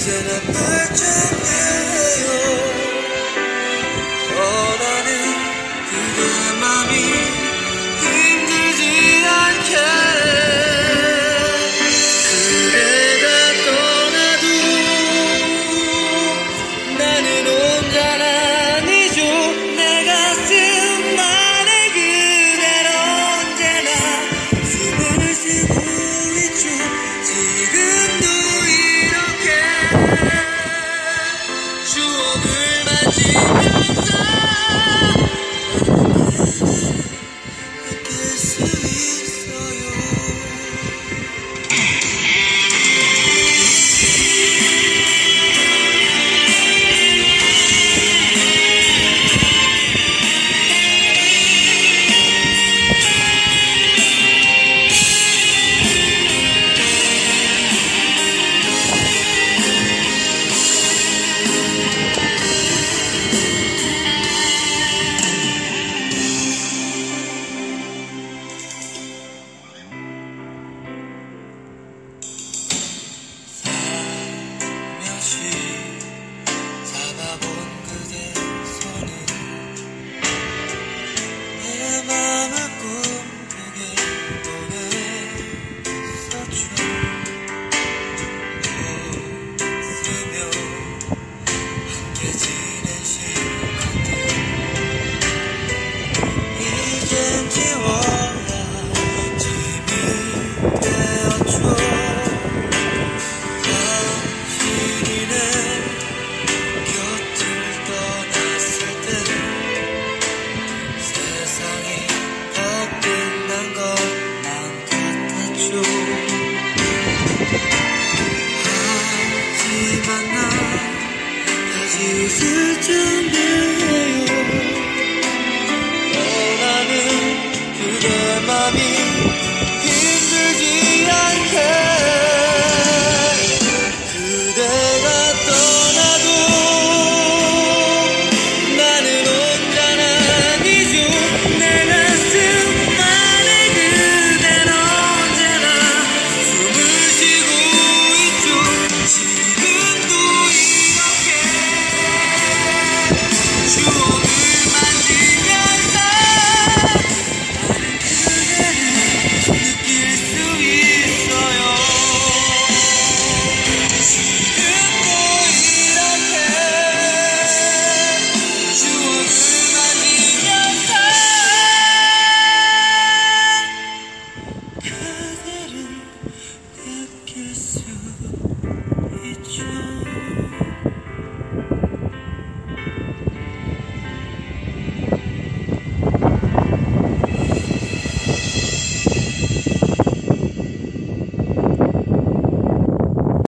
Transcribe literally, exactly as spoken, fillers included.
이제는 멀쩡해요. 원하는 그대 맘이 힘들지 않게 그대가 떠나도 나는 혼자는 아니죠. 내 가슴 안에 그댈 언제나 숨을 쉬고 있죠. 지금도 이렇게 추억을 만지면서 느낄 수 있어요. 잡아본 그대 손은 내 맘을 꿈꾸게 보냈었죠. 웃으며 함께 지낸 시간들 이젠 지워야 짐이 되었죠. 하지만 나 다시 웃을 준비